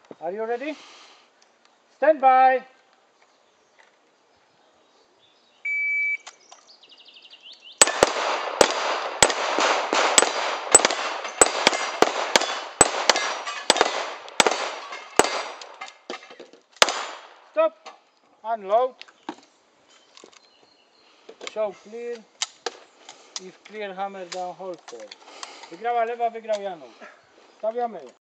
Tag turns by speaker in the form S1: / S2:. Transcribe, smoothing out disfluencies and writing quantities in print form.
S1: Are you ready? Stand by! Stop! Unload. Show clear. If clear, hammer down holster. Wygrała lewa, wygrał Janusz. Stawiamy.